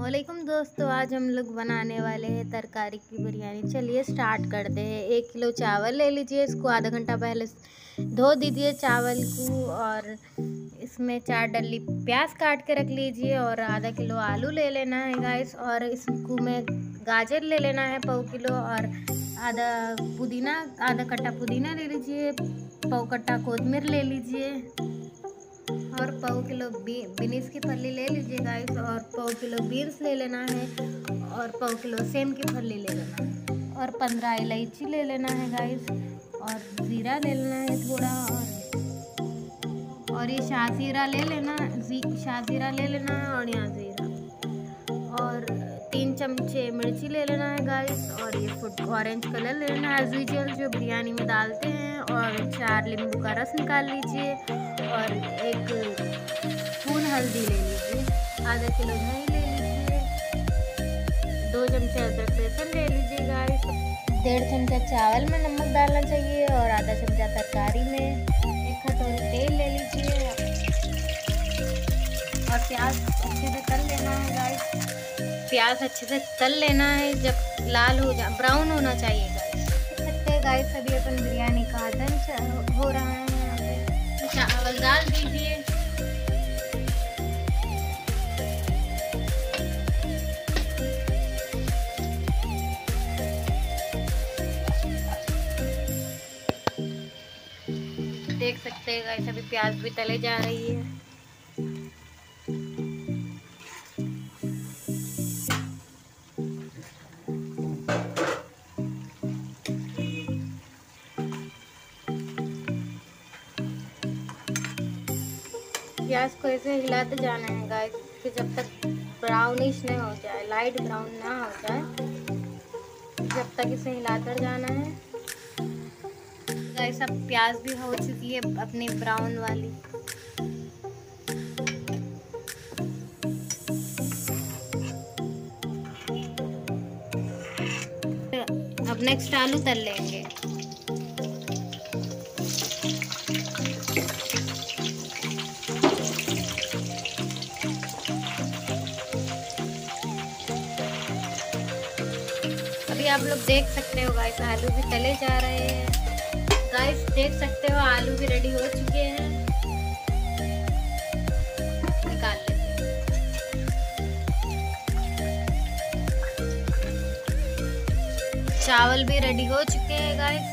वालेकुम दोस्तों, आज हम लोग बनाने वाले हैं तरकारी की बिरयानी। चलिए स्टार्ट करते हैं। 1 किलो चावल ले लीजिए, इसको आधा घंटा पहले धो दीजिए चावल को। और इसमें 4 डली प्याज काट के रख लीजिए और आधा किलो आलू ले लेना है गाइस। और इसको में गाजर ले लेना है 1/4 किलो। और आधा कट्टा पुदीना ले लीजिए, 1/4 कट्टा कोतमीर ले लीजिए और 1/4 किलो बीन्स की फली ले लीजिए गाइस। और 1/4 किलो बीन्स ले लेना है और 1/4 किलो सेम की फली ले लेना है और 15 इलायची ले लेना है गाइस। और ज़ीरा ले लेना है थोड़ा। और ये शाज़ीरा ले लेना है और यहाँ ज़ीरा। और 3 चमचे मिर्ची ले लेना है गाइस। और ये फूड ऑरेंज कलर ले लेना है एज यूजुअल जो बिरयानी में डालते हैं। और 4 नींबू का रस निकाल लीजिए और 1 स्पून हल्दी ले लीजिए, आधा किलो दही ले लीजिए, 2 चमचे अदरक लहसुन ले लीजिए गाइस। 1.5 चमचा चावल में नमक डालना चाहिए और आधा चमचा तरकारी में। 1 कटोरी तेल ले लीजिए और प्याज अच्छे से तल लेना है गाइस। प्याज अच्छे से तल लेना है, जब लाल हो जाए ब्राउन होना चाहिए गाइस। देख सकते हैं गाइस, अभी अपन बिरयानी का आदन हो रहा है। यहाँ पे चावल डाल दीजिए। देख सकते हैं गाइस, अभी प्याज भी तले जा रही है। प्याज को ऐसे हिलाते जाना है गाइस कि जब तक ब्राउनिश नहीं हो जाए, लाइट ब्राउन ना हो जाए, जब तक इसे हिलाते जाना है गाइस। अब प्याज भी हो चुकी है अपनी ब्राउन वाली। अब नेक्स्ट आलू तल लेंगे। अभी आप लोग देख सकते हो गाइस, आलू भी तले जा रहे हैं गाइस। देख सकते हो आलू भी रेडी हो चुके हैं। निकाल लेते हैं। चावल भी रेडी हो चुके हैं गाइस।